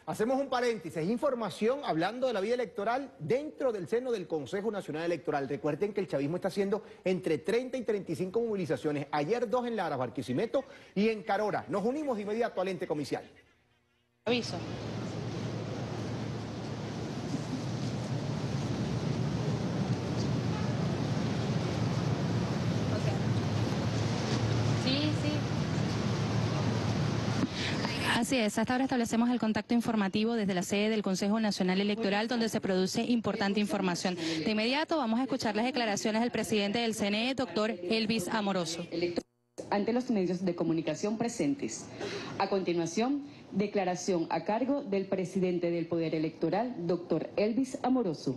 Hacemos un paréntesis, información hablando de la vida electoral dentro del seno del Consejo Nacional Electoral. Recuerden que el chavismo está haciendo entre 30 y 35 movilizaciones. Ayer 2 en Lara, Barquisimeto y en Carora. Nos unimos de inmediato al ente comicial. Aviso. Así es, hasta ahora establecemos el contacto informativo desde la sede del Consejo Nacional Electoral, donde se produce importante información. De inmediato vamos a escuchar las declaraciones del presidente del CNE, doctor Elvis Amoroso. Ante los medios de comunicación presentes. A continuación, declaración a cargo del presidente del Poder Electoral, doctor Elvis Amoroso.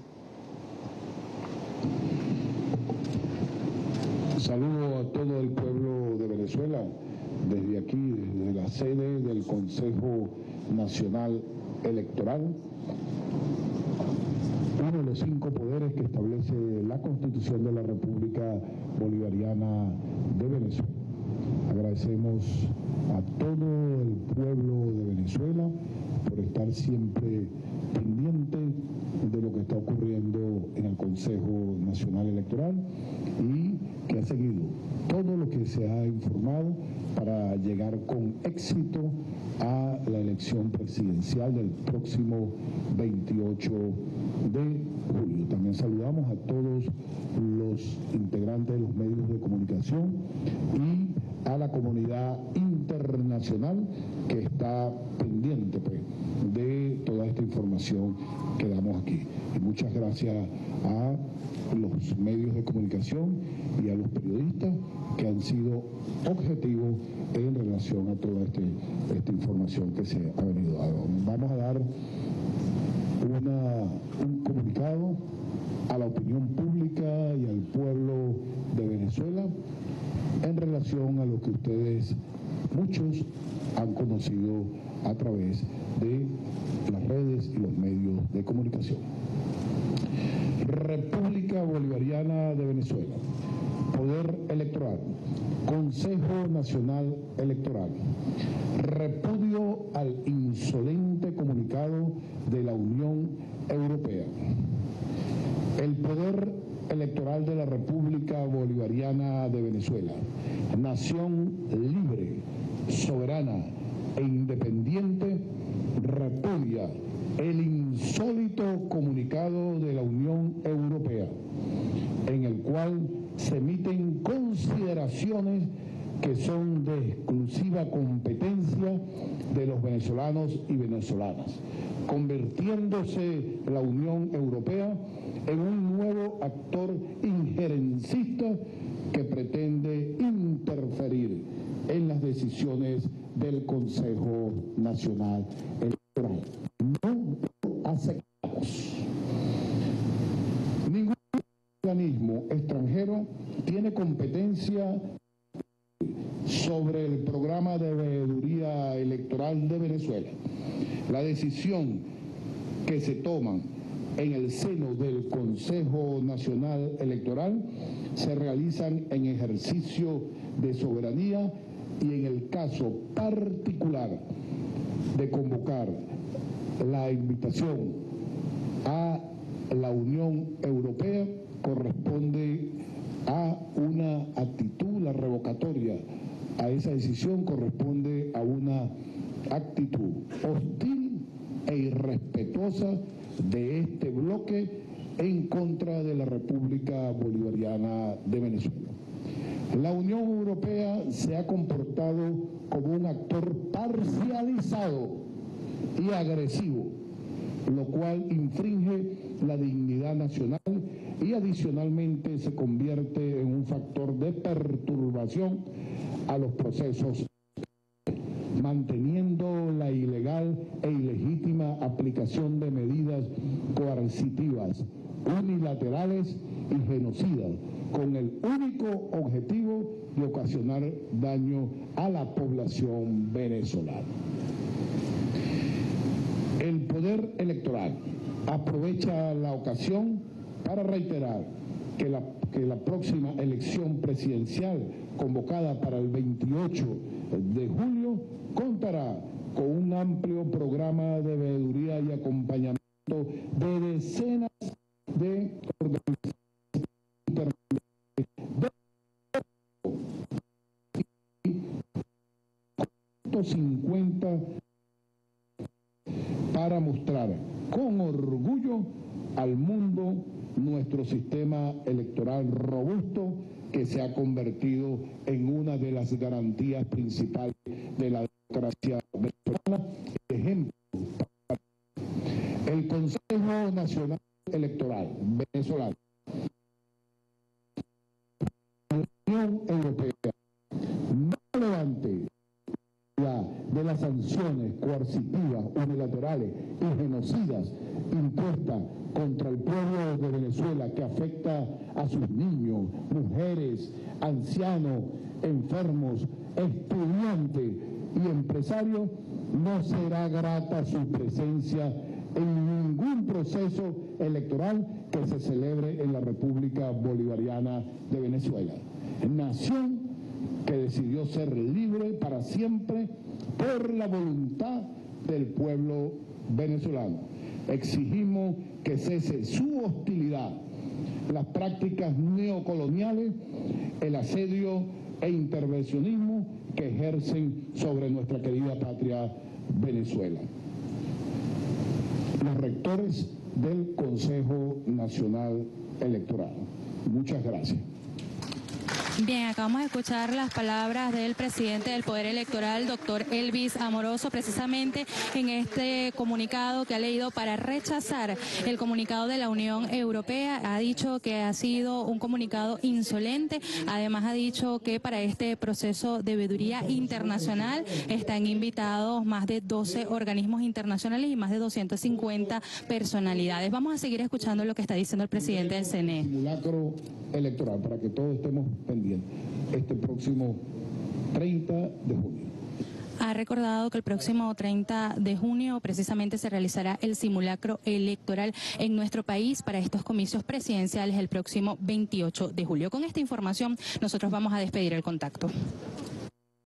Saludo a todo el pueblo de Venezuela, desde aquí, desde la sede del Consejo Nacional Electoral, uno de los 5 poderes que establece la Constitución de la República Bolivariana de Venezuela. Agradecemos a todo el pueblo de Venezuela por estar siempre pendiente de lo que está ocurriendo en el Consejo Nacional Electoral y que ha seguido todo lo que se ha informado para llegar con éxito a la elección presidencial del próximo 28 de julio. También saludamos a todos los integrantes de los medios de comunicación y a la comunidad internacional que está pendiente de toda esta información que damos aquí. Y muchas gracias a los medios de comunicación y a los periodistas que han sido objetivos en relación a toda esta información que se ha venido dando. Vamos a dar un comunicado a la opinión pública y al pueblo de Venezuela en relación a lo que ustedes, muchos, han conocido a través de las redes y los medios de comunicación. República Bolivariana de Venezuela, Poder Electoral, Consejo Nacional Electoral, repudio al insolente comunicado de la Unión Europea. El Poder Electoral de la República Bolivariana de Venezuela, nación libre, soberana e independiente, repudia el insólito comunicado de la Unión Europea, en el cual se emiten consideraciones que son de exclusiva competencia de los venezolanos y venezolanas, convirtiéndose la Unión Europea en un nuevo actor injerencista que pretende interferir en las decisiones del Consejo Nacional Electoral. No lo aceptamos. Ningún organismo extranjero tiene competencia sobre el programa de veeduría electoral de Venezuela. La decisión que se toma en el seno del Consejo Nacional Electoral se realizan en ejercicio de soberanía y en el caso particular de convocar la invitación a la Unión Europea corresponde a una actitud, la revocatoria a esa decisión corresponde a una actitud hostil e irrespetuosa de este bloque en contra de la República Bolivariana de Venezuela. La Unión Europea se ha comportado como un actor parcializado y agresivo, lo cual infringe la dignidad nacional y adicionalmente se convierte en un factor de perturbación a los procesos, manteniendo la ilegal e ilegítima aplicación de medidas coercitivas, unilaterales y genocidas, con el único objetivo de ocasionar daño a la población venezolana. El Poder Electoral aprovecha la ocasión para reiterar que la próxima elección presidencial convocada para el 28 de julio contará con un amplio programa de veeduría y acompañamiento de decenas de organizaciones de 50 para mostrar con orgullo al mundo nuestro sistema electoral robusto, que se ha convertido en una de las garantías principales de la democracia venezolana. Ejemplo, el Consejo Nacional Electoral venezolano, la Unión Europea, no levante de las sanciones coercitivas, unilaterales y genocidas impuestas contra el pueblo de Venezuela, que afecta a sus niños, mujeres, ancianos, enfermos, estudiantes y empresarios, no será grata su presencia en ningún proceso electoral que se celebre en la República Bolivariana de Venezuela. Nación que decidió ser libre para siempre por la voluntad del pueblo venezolano. Exigimos que cese su hostilidad, las prácticas neocoloniales, el asedio e intervencionismo que ejercen sobre nuestra querida patria Venezuela. Los rectores del Consejo Nacional Electoral. Muchas gracias. Bien, acabamos de escuchar las palabras del presidente del Poder Electoral, doctor Elvis Amoroso, precisamente en este comunicado que ha leído para rechazar el comunicado de la Unión Europea. Ha dicho que ha sido un comunicado insolente. Además ha dicho que para este proceso de veeduría internacional están invitados más de 12 organismos internacionales y más de 250 personalidades. Vamos a seguir escuchando lo que está diciendo el presidente del CNE. Simulacro electoral, para que todos estemos pendientes, este próximo 30 de junio. Ha recordado que el próximo 30 de junio precisamente se realizará el simulacro electoral en nuestro país para estos comicios presidenciales el próximo 28 de julio. Con esta información nosotros vamos a despedir el contacto.